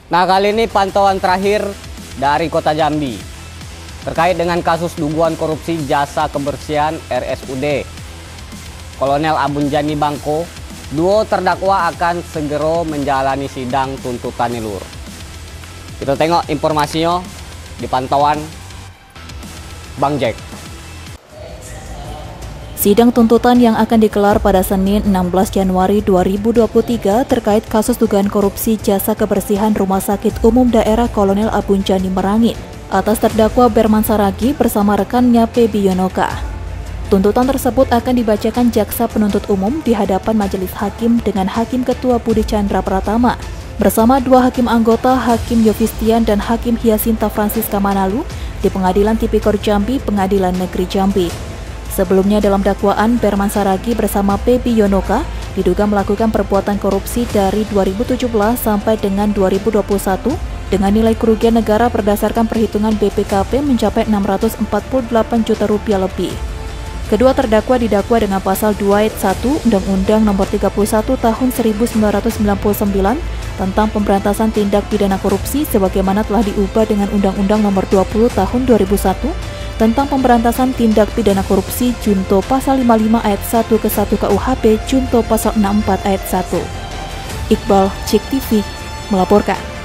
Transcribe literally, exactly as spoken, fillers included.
Nah, kali ini pantauan terakhir dari Kota Jambi terkait dengan kasus dugaan korupsi jasa kebersihan R S U D Kolonel Abunjani Bangko. Duo terdakwa akan segera menjalani sidang tuntutan nilur. Kita tengok informasinya di pantauan Bang Jack. Sidang tuntutan yang akan digelar pada Senin enam belas Januari dua ribu dua puluh tiga terkait kasus dugaan korupsi jasa kebersihan Rumah Sakit Umum Daerah Kolonel Abunjani Merangin atas terdakwa Berman Saragi bersama rekannya Pebi Yonoka. Tuntutan tersebut akan dibacakan jaksa penuntut umum di hadapan majelis hakim dengan Hakim Ketua Budi Chandra Pratama bersama dua hakim anggota, Hakim Yovistian dan Hakim Hyasinta Francisca Manalu di Pengadilan Tipikor Jambi, Pengadilan Negeri Jambi. Sebelumnya dalam dakwaan, Berman Saragi bersama Pebi Yonoka diduga melakukan perbuatan korupsi dari dua ribu tujuh belas sampai dengan dua ribu dua puluh satu dengan nilai kerugian negara berdasarkan perhitungan B P K P mencapai enam ratus empat puluh delapan juta rupiah lebih. Kedua terdakwa didakwa dengan pasal dua ayat satu Undang-Undang Nomor tiga puluh satu Tahun seribu sembilan ratus sembilan puluh sembilan tentang pemberantasan tindak pidana korupsi sebagaimana telah diubah dengan Undang-Undang Nomor dua puluh Tahun dua ribu satu tentang pemberantasan tindak pidana korupsi junto pasal lima puluh lima ayat satu ke satu K U H P junto pasal enam puluh empat ayat satu. Iqbal, Cek T V melaporkan.